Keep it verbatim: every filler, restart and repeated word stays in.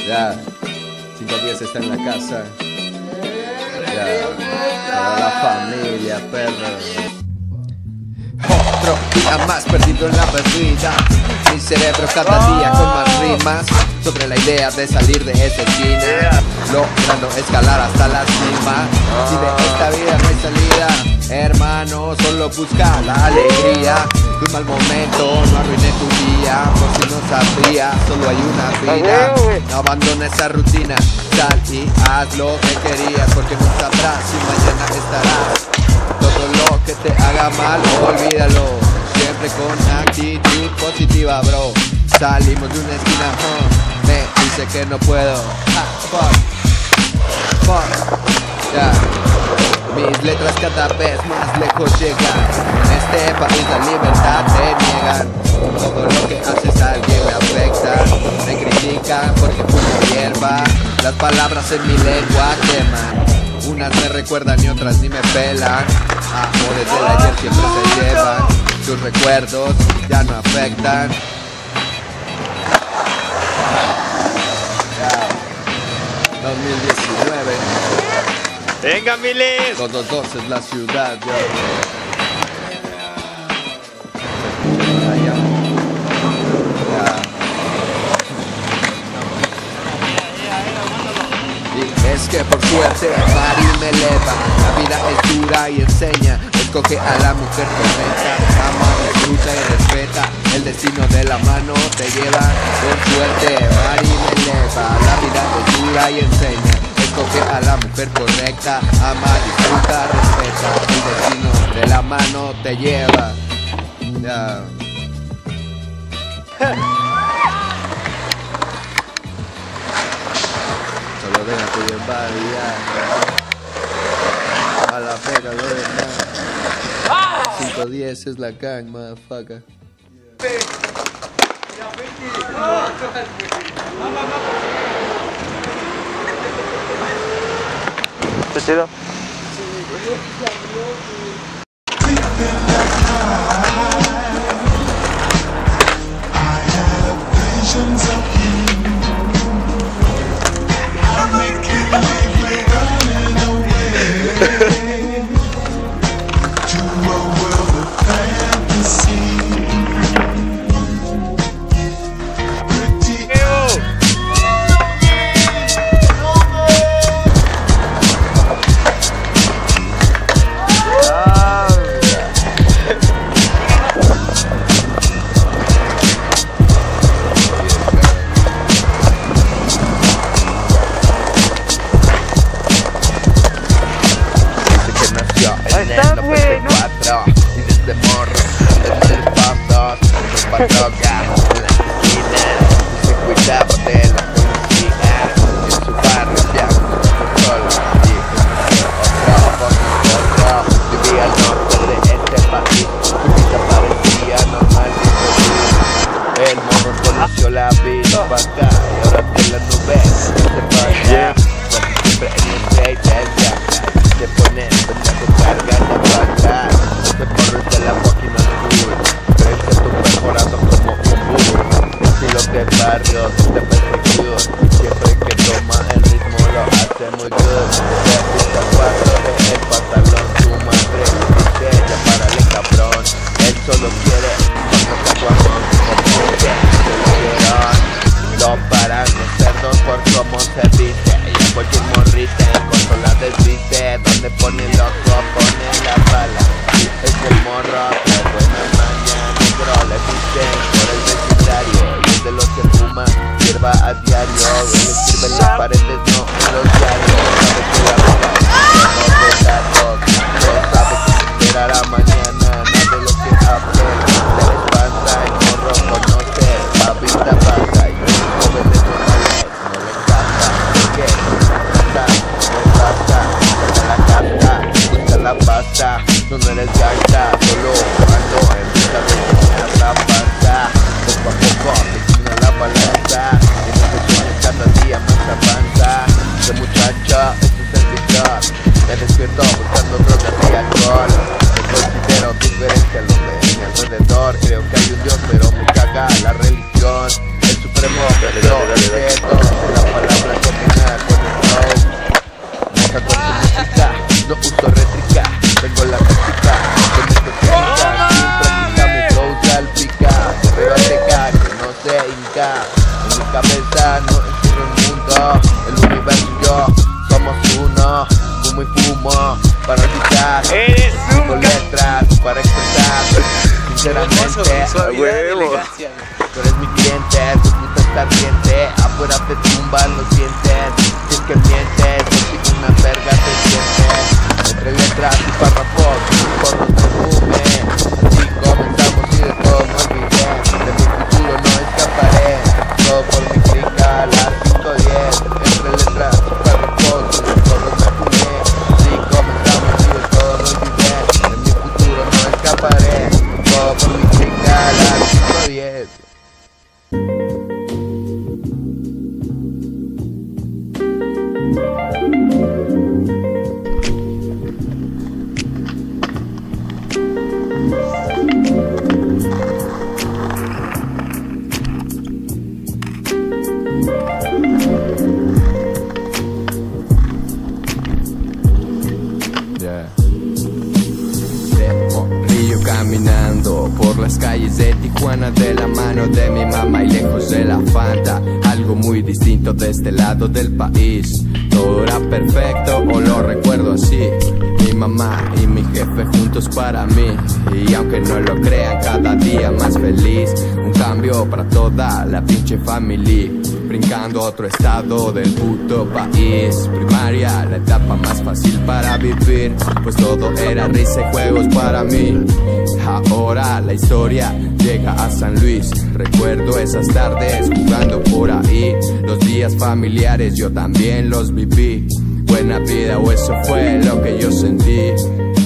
Ya, cinco días está en la casa. Ya, para la familia, perro. Otro día más perdido en la perdida. Mi cerebro cada día con más rimas sobre la idea de salir de esa esquina, logrando escalar hasta la cima. Si de esta vida no hay salida, hermano, solo busca la alegría. Un mal momento no arruine tu día, por si no sabías, solo hay una vida. No abandones esa rutina, sal y haz lo que querías, porque no sabrás si mañana estarás. Todo lo que te haga mal, olvídalo, siempre con actitud positiva, bro. Salimos de una esquina, huh, me dice que no puedo. Ah, fuck, fuck, yeah. Mis letras cada vez más lejos llegan. En este país la libertad te niegan. Todo lo que haces a alguien me afecta. Me critican porque fumo hierba. Las palabras en mi lengua queman. Unas me recuerdan y otras ni me pelan. Amores del ayer siempre se llevan. Tus recuerdos ya no afectan. dos mil diecinueve. Venga, Miles. dos dos dos es la ciudad, ya. Y es que por suerte Mari me eleva. La vida es dura y enseña. Escoge a la mujer correcta. Ama, disfruta y respeta. El destino de la mano te lleva. Por suerte Mari me eleva. La vida es dura y enseña. Escoge a la mujer correcta. Ama, disfruta, respeta. El destino de la mano te lleva. Yeah. Solo ven a tu bien ya. A la pega lo dejan. cinco diez es la gang, motherfucker. ¿Está chido? Y desde morro, desde el paso, desde el droga, en la esquina, se cuidaba de la policía, en su barrio ya no solo, y otro, otro, vivía al norte de este país, su vida parecía normal y feliz. El morro conoció la vida vaca, y ahora te la nube, se pasa, casi siempre en el skate, ya, se pone, pendejo, carga la vaca. Este porro es de la máquina azul. Crece tu perforado como un burro. Estilo de barrio, de persecución. Siempre que toma el ritmo lo hace muy good. Se pisa cuatro de el pantalón. Su madre dice, ya párale cabrón. Él solo quiere cuando está guamón. Porque se lo quieren. Lo paran los cerdos por cómo se viste. Y a cualquier morrita en consola desviste. Donde pone loco, pone la bala. Es el morro, que buena maña, negro le dicen por el vecindario. Y es de los que fuma hierba a diario. Él escribe en las paredes, no en los diarios. Sabe que la vida es de los datos. No sabe que esperará mañana. Nada de lo que hable se le espanta. El morro conoce la vida pasa. Y los jóvenes normales no le encanta. Porque no le pasa, busca la casa, busca la pasta. Tú no eres gangsta, solo ando en busca de llenar la panza. Poco a poco se inclina la balanza. Y no se pone cada día más avanza. De muchacha, este es el picard. Me despierto buscando drogas y alcohol. Me considero diferente a los de mi alrededor. Creo que hay un Dios pero me caga la religión. El supremo, pero respeto. brincar. En mi cabeza no entiendo el mundo, el universo y yo somos uno. Fumo y fumo para olvidar. Eres un con letras para expresar. Sinceramente, a huevo. tú eres mi cliente, tu puta está ardiente. Afuera te tumban los dientes. Si es que mientes, contigo una verga te sientes. Entre letras y párrafos, por los perfumes. Así comenzamos y de todo me olvidé. De mi futuro no escaparé. Todo por mi clica, las cinco diez. Entre letras y párrafos, por los perfumes. Así comenzamos y de todo me olvidé. De mi futuro no escaparé. Todo por mi clica, las cinco diez. Caminando por las calles de Tijuana de la mano de mi mamá y lejos de la Fanta. Algo muy distinto de este lado del país. Todo era perfecto o lo recuerdo así. Mi mamá y mi jefe juntos para mí. Y aunque no lo crean, cada día más feliz. Un cambio para toda la pinche familia. Brincando a otro estado del puto país. Primaria, la etapa más fácil para vivir, pues todo era risa y juegos para mí. Ahora la historia llega a San Luis. Recuerdo esas tardes jugando por ahí. Los días familiares yo también los viví. Buena vida o eso fue lo que yo sentí.